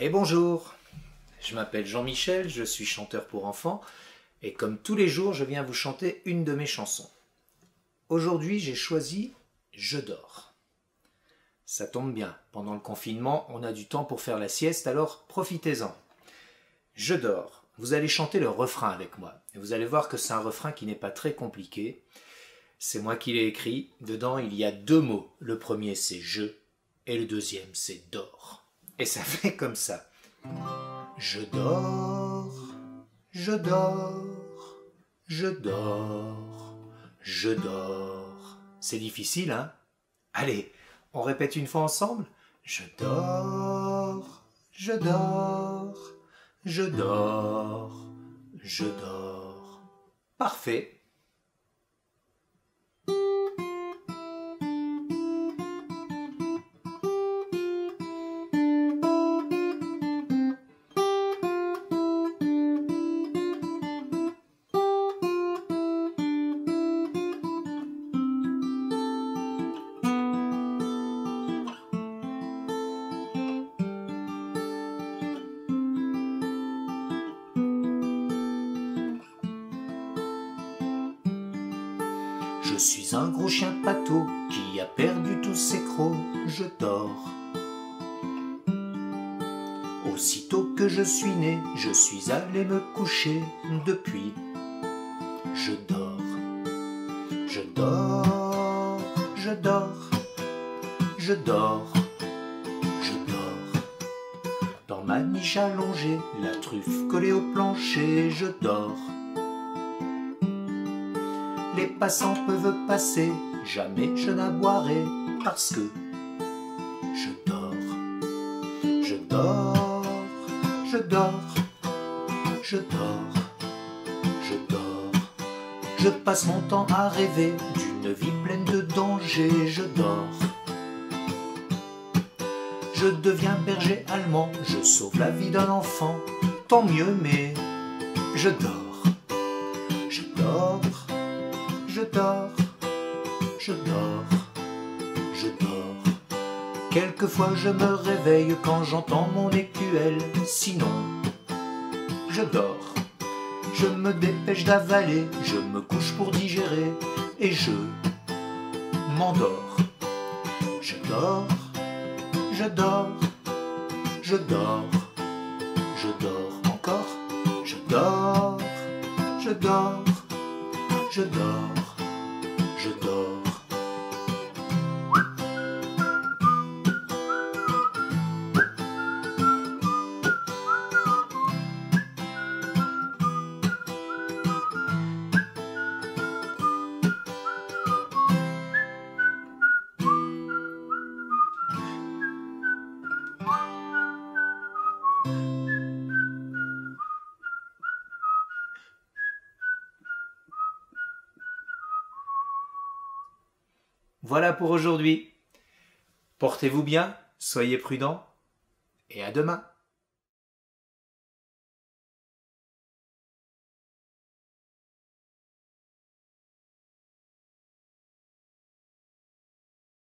Et bonjour, je m'appelle Jean-Michel, je suis chanteur pour enfants et comme tous les jours, je viens vous chanter une de mes chansons. Aujourd'hui, j'ai choisi « Je dors ». Ça tombe bien, pendant le confinement, on a du temps pour faire la sieste, alors profitez-en. Je dors. Vous allez chanter le refrain avec moi. Et vous allez voir que c'est un refrain qui n'est pas très compliqué. C'est moi qui l'ai écrit. Dedans, il y a deux mots. Le premier, c'est « je » et le deuxième, c'est « dors ». Et ça fait comme ça. Je dors, je dors, je dors, je dors. C'est difficile, hein? Allez, on répète une fois ensemble. Je dors, je dors, je dors, je dors. Parfait. Je suis un gros chien pâteau qui a perdu tous ses crocs, je dors. Aussitôt que je suis né, je suis allé me coucher depuis. Je dors, je dors, je dors, je dors, je dors. Dans ma niche allongée, la truffe collée au plancher, je dors. Les passants peuvent passer, jamais je n'aboierai parce que je dors, je dors, je dors, je dors, je dors. Je passe mon temps à rêver d'une vie pleine de dangers, je dors. Je deviens berger allemand, je sauve la vie d'un enfant, tant mieux mais je dors, je dors. Je dors, je dors, je dors. Quelquefois je me réveille quand j'entends mon écuelle, sinon je dors. Je me dépêche d'avaler, je me couche pour digérer et je m'endors. Je dors, je dors, je dors, je dors encore. Je dors, je dors, je dors. Je dors. Voilà pour aujourd'hui. Portez-vous bien, soyez prudents et à demain.